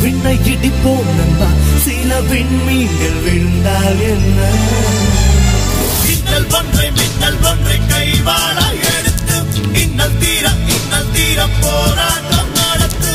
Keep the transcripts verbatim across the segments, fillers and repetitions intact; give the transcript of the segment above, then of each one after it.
விண்ணை இடிப்போம் நண்பா சில விண்மீன்கள் விழுந்தால் என்ன இன்னல் ஒன்றை மின்னல் ஒன்றை கைவாள எடுத்து இன்னல் தீர இன்னல் தீர போராட்டம் நடத்து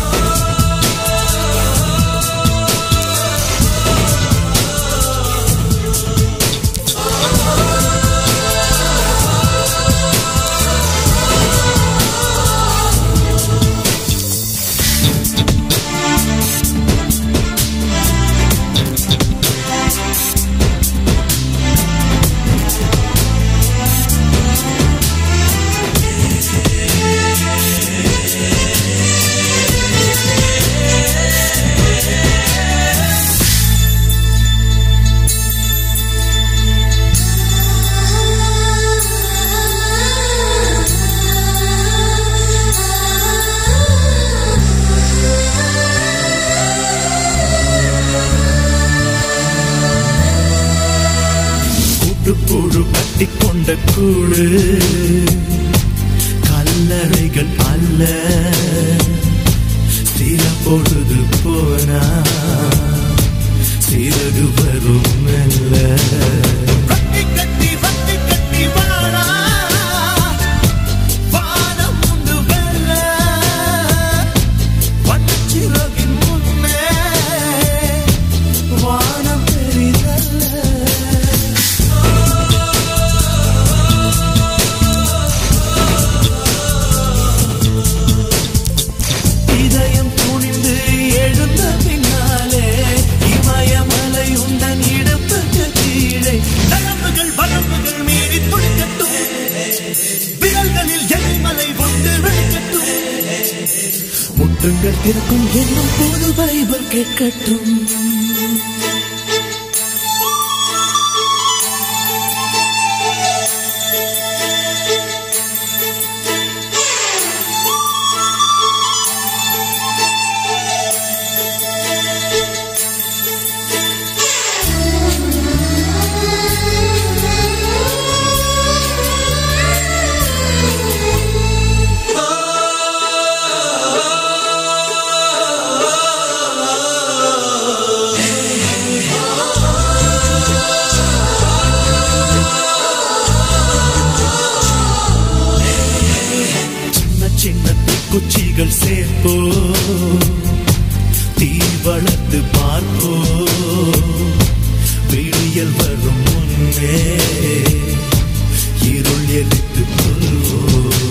கூடு கட்டிக்கொண்ட கூடு கல்லறைகள் அல்ல சில பொழுது போனா சிறகு வரும் மெல்ல முட்டுங்கள் திறக்கும் என்னும் போது பைபிள் கேட்கட்டும் குச்சிகள் சேர்ப்போ தீ வளர்த்து பார்ப்போ விடியல் வரும் முன்னே இருள் எரித்து கொள்வோ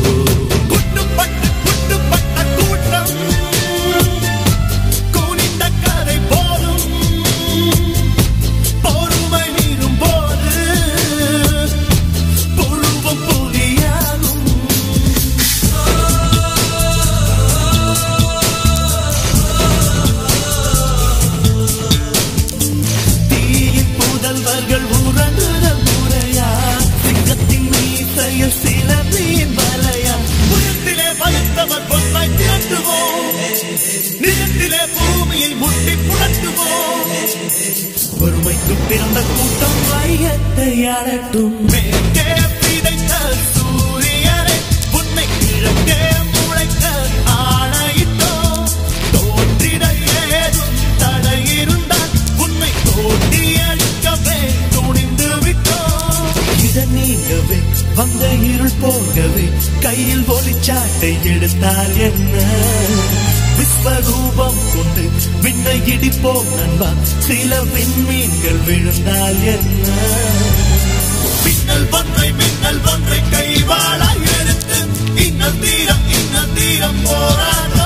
நிலத்திலே பூமியை முட்டி புரட்டுவோம் பொறுமைக்கு பிறந்த கூட்டம் வையத்தை ஆளட்டும் மேற்கே பிதைத்த சூரியனை உன்னை கிழக்கே முளைக்க ஆணையிட்டோம் தோன்றிட ஏதும் தடை இருந்தால் உன்னை தோண்டி அழிக்கவே துணிந்து விட்டோம் இதை நீங்கவே வந்த இருள் போகவே கையில் ஒளிச்சாட்டை எடுத்தால் என்ன விஸ்வரூபம் கொண்டு விண்ணை இடிப்போம் நண்பா சில விண்மீன்கள் விழுந்தால் என்ன மின்னல் ஒன்றை மின்னல் ஒன்றை கைவாள எடுத்து இன்னல் தீரம் இன்னல் தீரம் போராட